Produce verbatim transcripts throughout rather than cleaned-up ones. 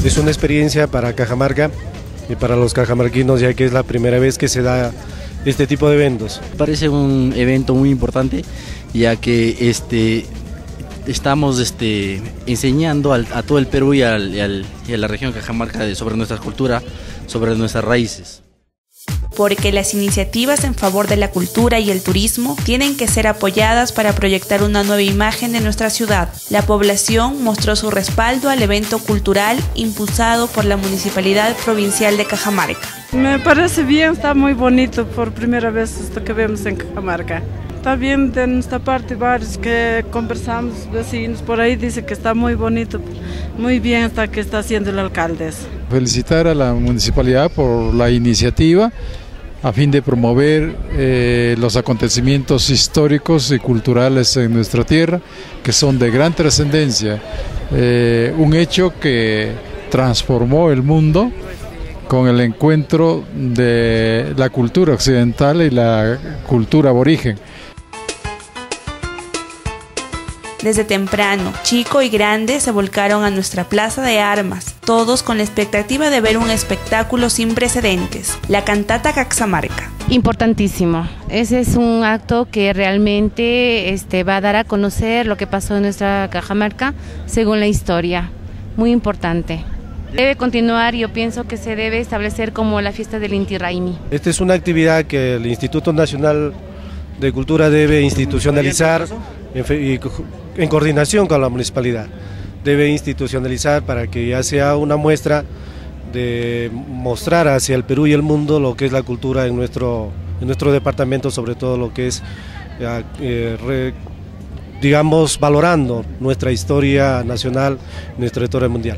es una experiencia para Cajamarca y para los cajamarquinos, ya que es la primera vez que se da este tipo de eventos. Parece un evento muy importante, ya que este, estamos este, enseñando al, a todo el Perú y, al, y, al, y a la región de Cajamarca sobre nuestra cultura, sobre nuestras raíces. Porque las iniciativas en favor de la cultura y el turismo tienen que ser apoyadas para proyectar una nueva imagen de nuestra ciudad. La población mostró su respaldo al evento cultural impulsado por la Municipalidad Provincial de Cajamarca. Me parece bien, está muy bonito, por primera vez esto que vemos en Cajamarca. Está bien de nuestra parte, varios que conversamos, vecinos por ahí, dicen que está muy bonito, muy bien está que está haciendo el alcalde. Felicitar a la municipalidad por la iniciativa a fin de promover eh, los acontecimientos históricos y culturales en nuestra tierra, que son de gran trascendencia. Eh, un hecho que transformó el mundo con el encuentro de la cultura occidental y la cultura aborigen. Desde temprano, chico y grande se volcaron a nuestra plaza de armas, todos con la expectativa de ver un espectáculo sin precedentes, la cantata Caxamarca. Importantísimo, ese es un acto que realmente este, va a dar a conocer lo que pasó en nuestra Cajamarca según la historia, muy importante. Debe continuar, yo pienso que se debe establecer como la fiesta del Inti Raymi. Esta es una actividad que el Instituto Nacional de Cultura debe institucionalizar y en coordinación con la municipalidad. Debe institucionalizar para que ya sea una muestra de mostrar hacia el Perú y el mundo lo que es la cultura en nuestro, en nuestro departamento, sobre todo lo que es, eh, re, digamos, valorando nuestra historia nacional, nuestra historia mundial.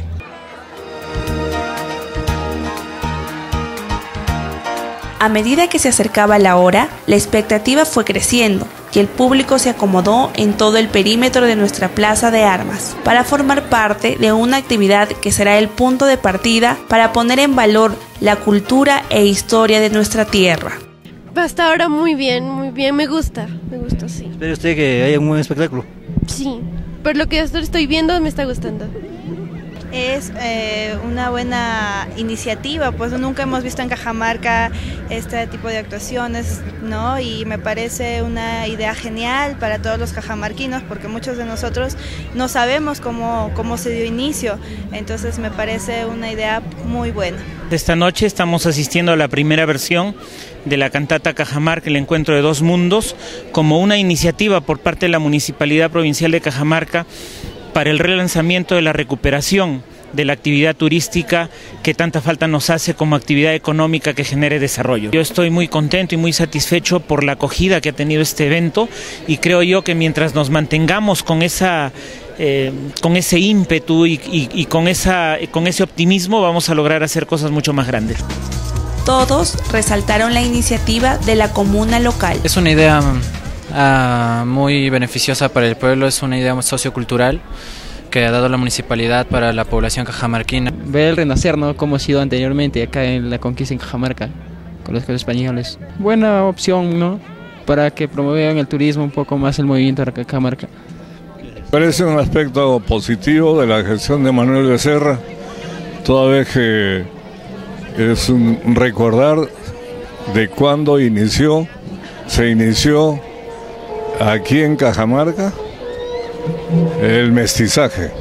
A medida que se acercaba la hora, la expectativa fue creciendo y el público se acomodó en todo el perímetro de nuestra plaza de armas para formar parte de una actividad que será el punto de partida para poner en valor la cultura e historia de nuestra tierra. Hasta ahora muy bien, muy bien, me gusta, me gusta, sí. ¿Espera usted que haya un buen espectáculo? Sí, por lo que estoy viendo me está gustando. Es eh, una buena iniciativa, pues nunca hemos visto en Cajamarca este tipo de actuaciones, ¿no? Y me parece una idea genial para todos los cajamarquinos, porque muchos de nosotros no sabemos cómo, cómo se dio inicio, entonces me parece una idea muy buena. Esta noche estamos asistiendo a la primera versión de la cantata Cajamarca, el encuentro de dos mundos, como una iniciativa por parte de la Municipalidad Provincial de Cajamarca para el relanzamiento de la recuperación de la actividad turística que tanta falta nos hace como actividad económica que genere desarrollo. Yo estoy muy contento y muy satisfecho por la acogida que ha tenido este evento y creo yo que mientras nos mantengamos con esa eh, con ese ímpetu y, y, y con, esa, con ese optimismo vamos a lograr hacer cosas mucho más grandes. Todos resaltaron la iniciativa de la comuna local. Es una idea Uh, muy beneficiosa para el pueblo, es una idea sociocultural que ha dado la municipalidad para la población cajamarquina. Ver el renacer, ¿no? Como ha sido anteriormente acá en la conquista en Cajamarca con los españoles. Buena opción, ¿no? Para que promuevan el turismo un poco más el movimiento de Cajamarca. Parece un aspecto positivo de la gestión de Manuel Becerra, toda vez que es un recordar de cuándo inició, se inició aquí en Cajamarca el mestizaje.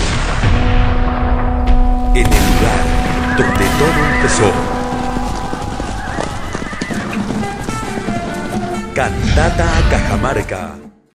En el lugar donde todo empezó. Cantata Cajamarca.